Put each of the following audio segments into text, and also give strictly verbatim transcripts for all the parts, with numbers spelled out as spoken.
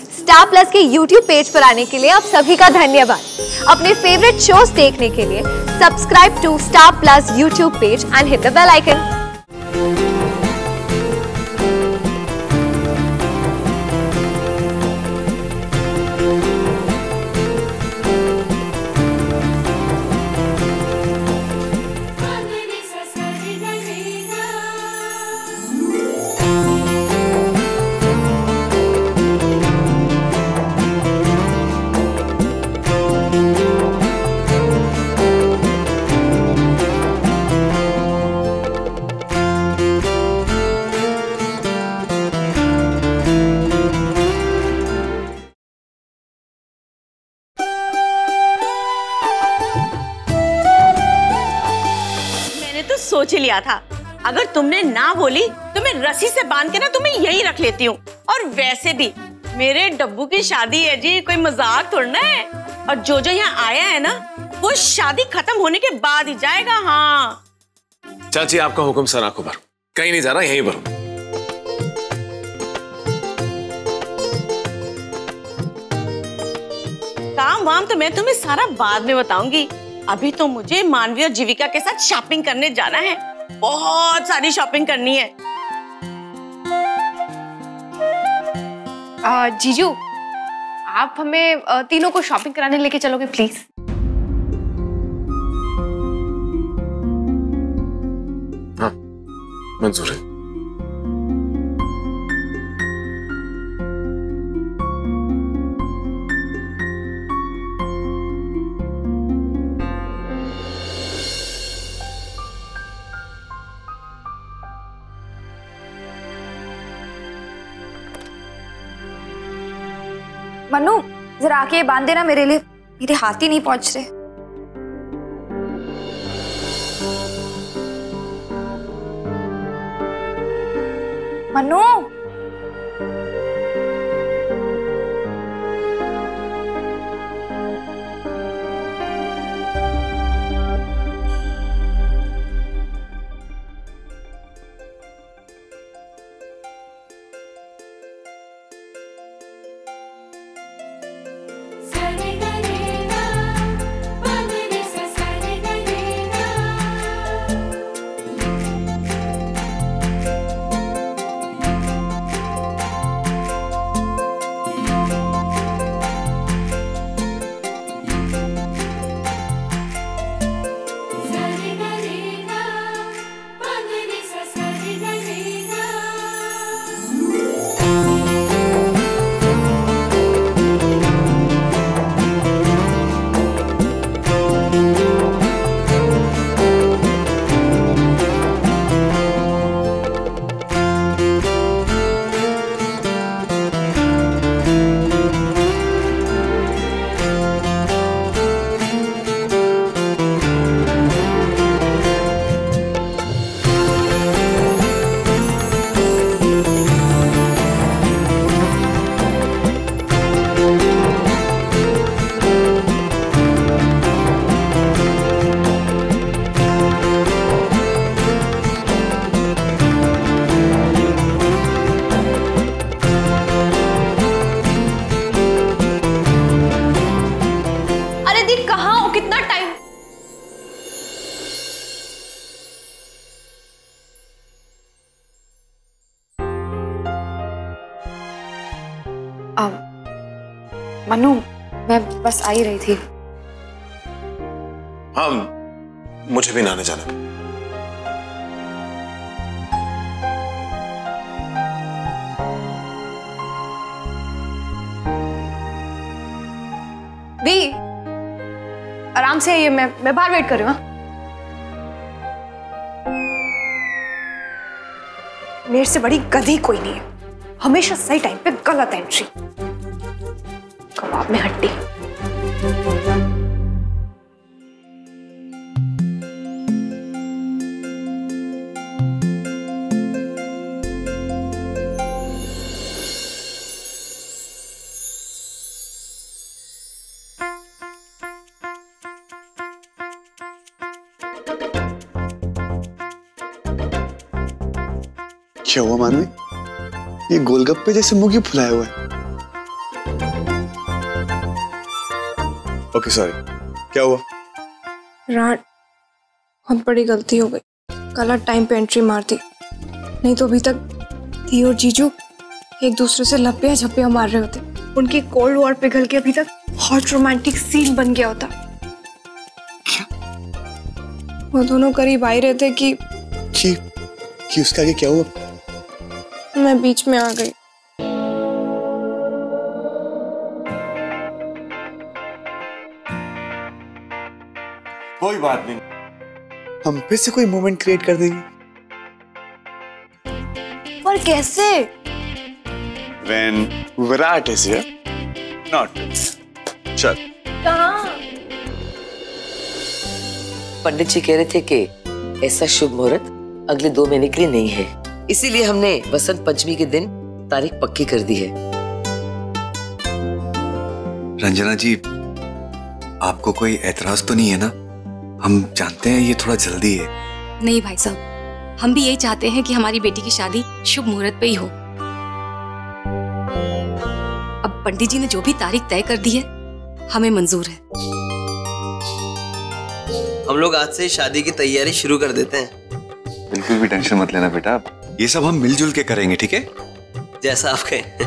Star Plus के YouTube page पर आने के लिए आप सभी का धन्यवाद। अपने फेवरेट शोज देखने के लिए subscribe to Star Plus YouTube page and hit the bell icon. सोच ही लिया था, अगर तुमने ना बोली तो मैं रस्सी से बांध के ना तुम्हें यही रख लेती हूँ। और वैसे भी मेरे डब्बू की शादी है जी, कोई मजाक थोड़ा है। और जो जो यहाँ आया है ना वो शादी खत्म होने के बाद ही जाएगा। हाँ चाची, आपका हुक्म सर आंखों पर, कहीं नहीं जाना, यहीं पर। काम वाम तो मैं तुम्हें सारा बाद में बताऊंगी। अभी तो मुझे मानवी और जीविका के साथ शॉपिंग करने जाना है, बहुत सारी शॉपिंग करनी है। आ, जीजू, आप हमें आ, तीनों को शॉपिंग कराने लेके चलोगे प्लीज? हाँ, मंजूर है। मन्नू, जरा आके बांध देना मेरे लिए, मेरे हाथ ही नहीं पहुंच रहे। मन्नू, मनु, मैं बस आ ही रही थी। हाँ, मुझे भी नहाने जाना। दी, आराम से आइए, मैं मैं बाहर वेट कर रही हूँ। मेरे से बड़ी गधी कोई नहीं है, हमेशा सही टाइम पे गलत एंट्री। कबाब में हड्डी। क्या हुआ मानवी? ये गोलगप्पे जैसे मुंह क्यों फुलाया हुआ है? ओके सॉरी, क्या हुआ? राट, बहुत बड़ी गलती हो गई। गलत टाइम पे एंट्री मार दी, नहीं तो अभी तक धी और जीजू एक दूसरे से लप्पियां झप्पियां मार रहे होते। उनकी कोल्ड वॉर पिघल के अभी तक हॉट रोमांटिक सीन बन गया होता। क्या? वो दोनों करीब आ ही रहे थे कि कि, कि उसके आगे क्या हुआ? मैं बीच में आ गई। कोई बात नहीं, हम फिर से कोई मोमेंट क्रिएट कर देंगे। पर कैसे? When Virat is here, not चल। पंडित जी कह रहे थे कि ऐसा शुभ मुहूर्त अगले दो महीने के लिए नहीं है, इसीलिए हमने वसंत पंचमी के दिन तारीख पक्की कर दी है। रंजना जी, आपको कोई एतराज तो नहीं है ना? हम जानते हैं ये थोड़ा जल्दी है। नहीं भाई साहब, हम भी यही चाहते हैं कि हमारी बेटी की शादी शुभ मुहूर्त पे ही हो। अब पंडित जी ने जो भी तारीख तय कर दी है, हमें मंजूर है। हम लोग आज से शादी की तैयारी शुरू कर देते हैं। बिल्कुल भी टेंशन मत लेना बेटा, ये सब हम मिलजुल के करेंगे, ठीक है? जैसा आप कहें।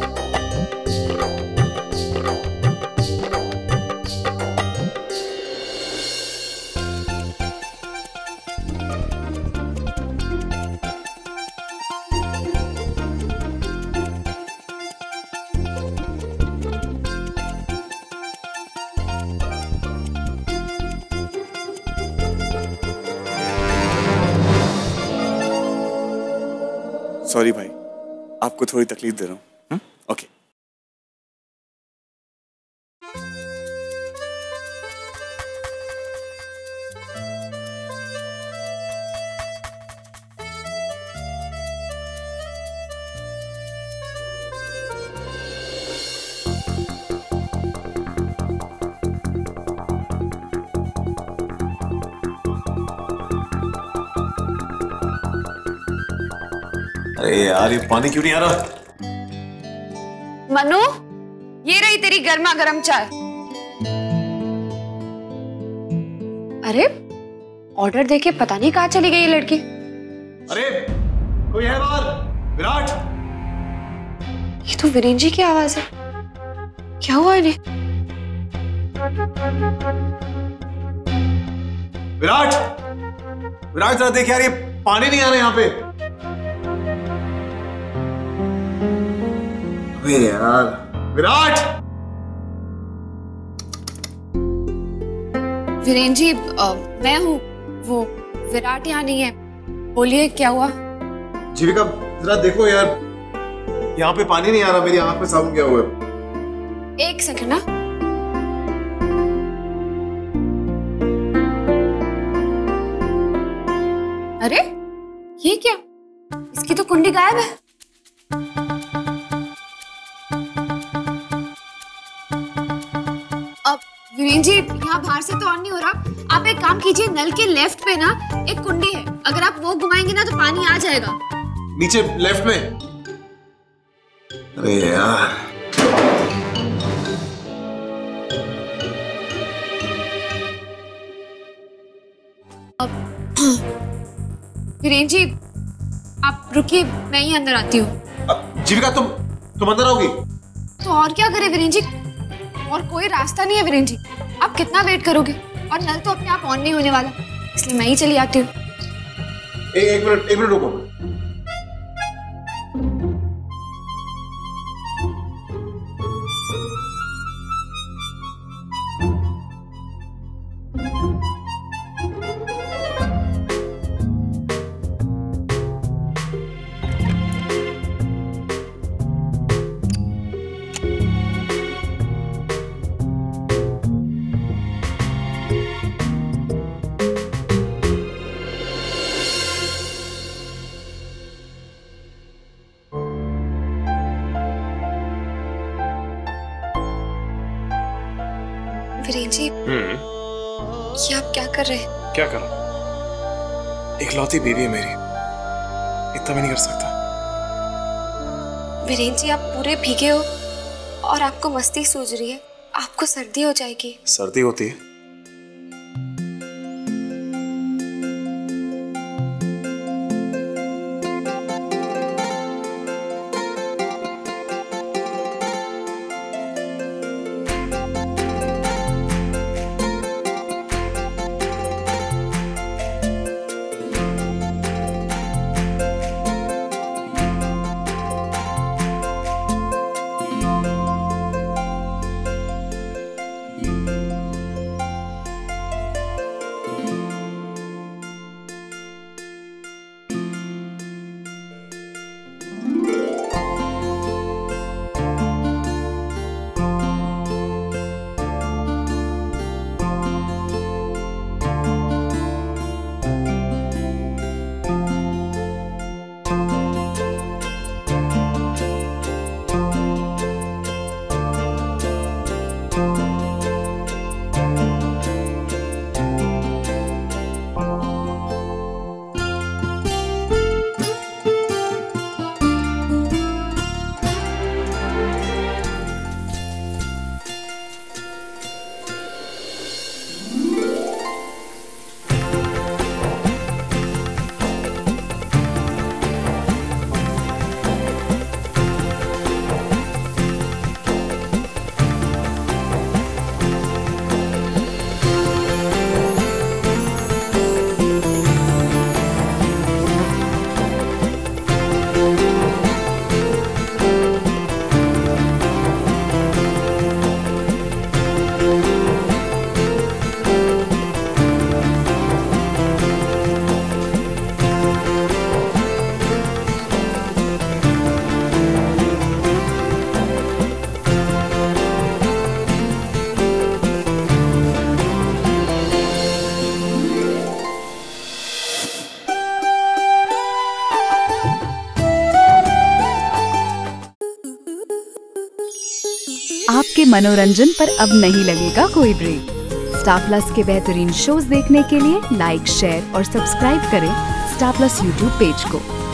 सॉरी भाई, आपको थोड़ी तकलीफ दे रहा हूँ। ओके। अरे यार, ये पानी क्यों नहीं आ रहा? मनु, ये रही तेरी गर्मा गर्म चाय। अरे, ऑर्डर देके पता नहीं कहाँ चली गई ये लड़की। अरे कोई है बाहर? विराट! ये तो वीरेन जी की आवाज है। क्या हुआ इन्हें? विराट! विराट जरा देख यार, ये पानी नहीं आ रहा यहाँ पे। अबे यार, विराट! वीरेन जी, आ, मैं हूँ। वो विराट यहाँ नहीं है। बोलिए क्या हुआ? जीविका जरा देखो यार, यहाँ पे पानी नहीं आ रहा, मेरी आंख में साबुन क्या हुआ है। एक सेकंड ना। अरे ये क्या? इसकी तो कुंडी गायब है। अब वीरेन जी, यहाँ बाहर से तो ऑन नहीं हो रहा। आप एक काम कीजिए, नल के लेफ्ट पे ना एक कुंडी है, अगर आप वो घुमाएंगे ना तो पानी आ जाएगा। नीचे लेफ्ट में? अरे यार, वीरेन जी आप रुकिए, मैं ही अंदर आती हूँ। जीविका तुम तुम अंदर आओगी? तो और क्या करे वीरेन जी, और कोई रास्ता नहीं है वीरेन जी। आप कितना वेट करोगे, और नल तो अपने आप ऑन नहीं होने वाला, इसलिए मैं ही चली आती हूँ। एक मिनट एक मिनट रुको। वीरेन जी, ये आप क्या कर रहे हैं? क्या कर रहा? इकलौती बेबी है मेरी, इतना भी नहीं कर सकता। वीरेन जी आप पूरे भीगे हो और आपको मस्ती सूझ रही है। आपको सर्दी हो जाएगी। सर्दी होती है? आपके मनोरंजन पर अब नहीं लगेगा कोई ब्रेक। स्टार प्लस के बेहतरीन शोज देखने के लिए लाइक, शेयर और सब्सक्राइब करें स्टार प्लस यूट्यूब पेज को।